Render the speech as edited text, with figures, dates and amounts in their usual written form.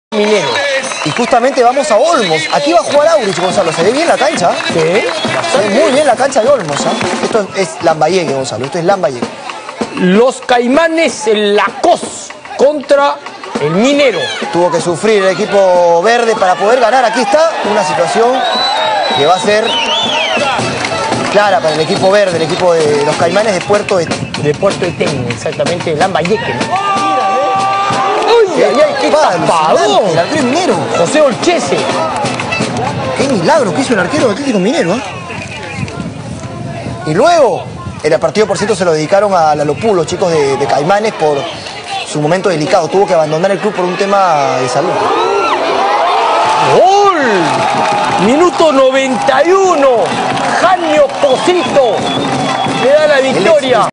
Minero. Y justamente vamos a Olmos. Aquí va a jugar Aurich, Gonzalo. ¿Se ve bien la cancha? Sí, Se ve muy bien la cancha de Olmos. Esto es Lambayeque, Gonzalo. Esto es Lambayeque. Los Caimanes en la COS contra el Minero. Tuvo que sufrir el equipo verde para poder ganar. Aquí está una situación que va a ser clara para el equipo verde, el equipo de los Caimanes de Puerto Etén, exactamente, Lambayeque, ¿no? ¡Qué tapado! El arquero Minero. José Olchese. ¡Qué milagro que hizo el arquero de Atlético Minero! Y luego, el partido, por cierto, se lo dedicaron a Lalopú, los chicos de Caimanes, por su momento delicado. Tuvo que abandonar el club por un tema de salud. ¡Gol! Minuto 91. Janio Posito le da la victoria.